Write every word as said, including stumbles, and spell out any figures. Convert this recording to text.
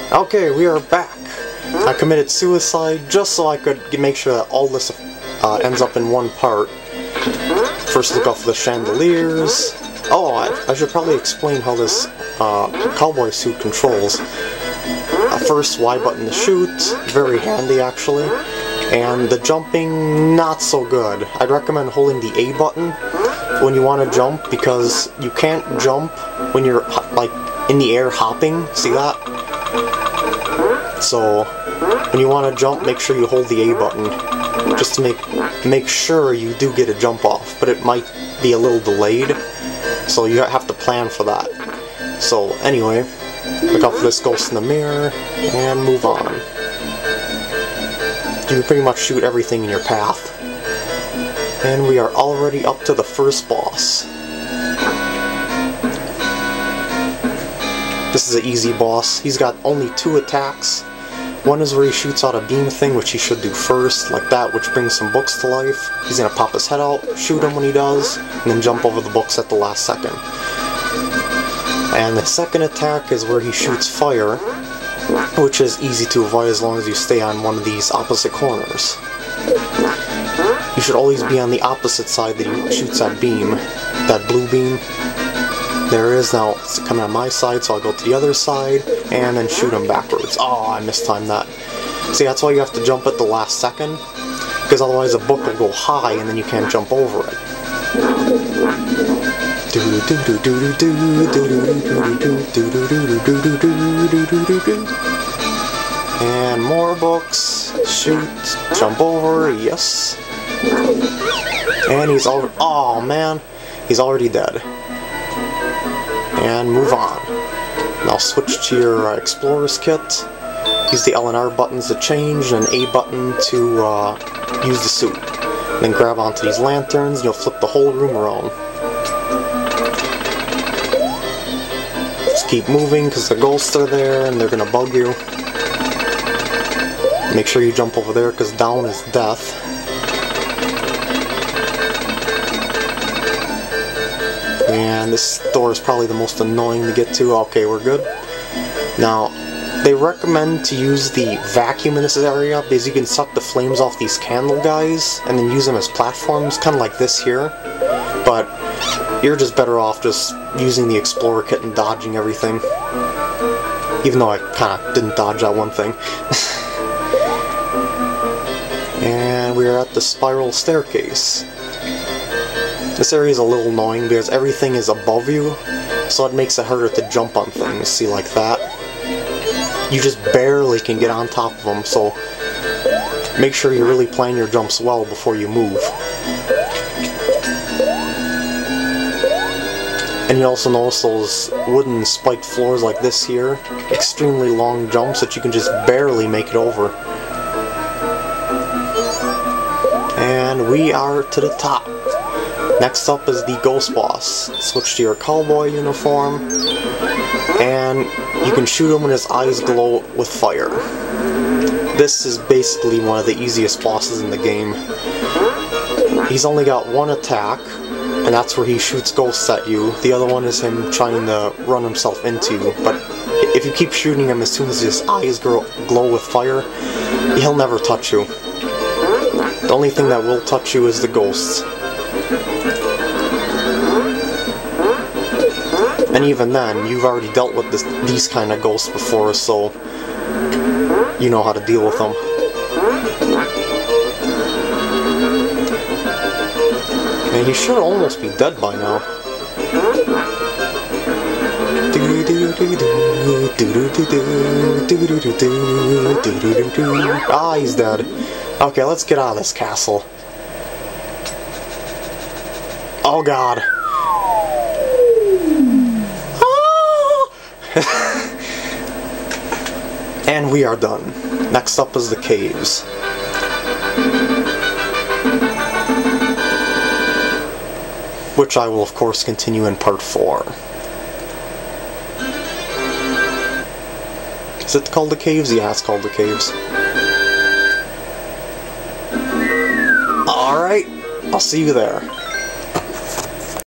Okay, we are back. I committed suicide just so I could make sure that all this uh, ends up in one part. First look off the chandeliers. Oh, I, I should probably explain how this uh, cowboy suit controls. Uh, first, Y button to shoot, very handy actually. And the jumping, not so good. I'd recommend holding the A button when you want to jump, because you can't jump when you're like in the air hopping. See that? So when you want to jump, make sure you hold the A button, just to make make sure you do get a jump off. But it might be a little delayed, so you have to plan for that. So anyway, look out for this ghost in the mirror and move on. You can pretty much shoot everything in your path. And we are already up to the first boss. This is an easy boss. He's got only two attacks. One is where he shoots out a beam thing, which he should do first, like that, which brings some books to life. He's gonna pop his head out, shoot him when he does, and then jump over the books at the last second. And the second attack is where he shoots fire, which is easy to avoid as long as you stay on one of these opposite corners. You should always be on the opposite side that he shoots that beam, that blue beam. There it is. Now it's coming on my side, so I'll go to the other side and then shoot him backwards. Oh, I mistimed that. See, that's why you have to jump at the last second, because otherwise the book will go high and then you can't jump over it. And more books. Shoot. Jump over. Yes. And he's already... Oh, man. He's already dead. And move on. Now switch to your uh, Explorer's Kit. Use the L and R buttons to change, and A button to uh, use the suit. Then grab onto these lanterns, and you'll flip the whole room around. Just keep moving, because the ghosts are there, and they're going to bug you. Make sure you jump over there, because down is death. And this door is probably the most annoying to get to. Okay, we're good. Now, they recommend to use the vacuum in this area because you can suck the flames off these candle guys and then use them as platforms, kind of like this here. But you're just better off just using the Explorer Kit and dodging everything. Even though I kind of didn't dodge that one thing. And we are at the spiral staircase. This area is a little annoying because everything is above you, so it makes it harder to jump on things, see, like that. You just barely can get on top of them, so make sure you really plan your jumps well before you move. And you also notice those wooden spiked floors like this here, extremely long jumps that you can just barely make it over. And we are to the top. Next up is the Ghost Boss. Switch to your cowboy uniform, and you can shoot him when his eyes glow with fire. This is basically one of the easiest bosses in the game. He's only got one attack, and that's where he shoots ghosts at you. The other one is him trying to run himself into you, but if you keep shooting him as soon as his eyes glow with fire, he'll never touch you. The only thing that will touch you is the ghosts. And even then, you've already dealt with this, these kind of ghosts before, so you know how to deal with them. And he should almost be dead by now. Ah, he's dead. Okay, let's get out of this castle. Oh god. And we are done. Next up is the caves. Which I will of course continue in part four. Is it called the caves? Yeah, it's called the caves. Alright, I'll see you there.